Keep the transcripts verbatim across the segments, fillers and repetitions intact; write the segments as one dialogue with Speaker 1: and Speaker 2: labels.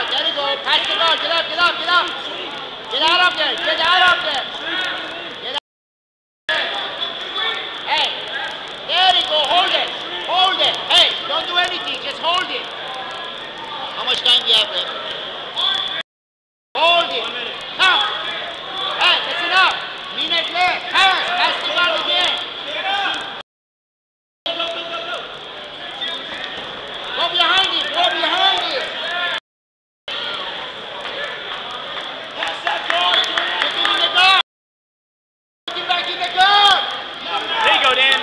Speaker 1: out. There you go. Pass the ball. Get up, get up, get up. Get out of there. Get out of there. Get out. Hey. There you go. Hold it. Hold it. Hey, don't do anything. Just hold it. How much time do you have left? Hold it. Now. Hey, that's enough. Minute left. Pass. Pass the ball again. Go behind him. Go behind him. Pass that ball. Put him in the guard. Put him back in the guard.
Speaker 2: There you go, Dan.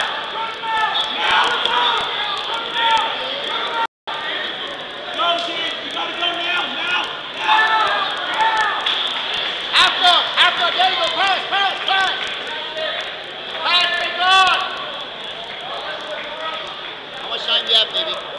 Speaker 3: Go, kid. You gotta go now. Now.
Speaker 1: After. After. There you go. Pass. Pass. Pass. Pass the guard. How much time do you have, baby?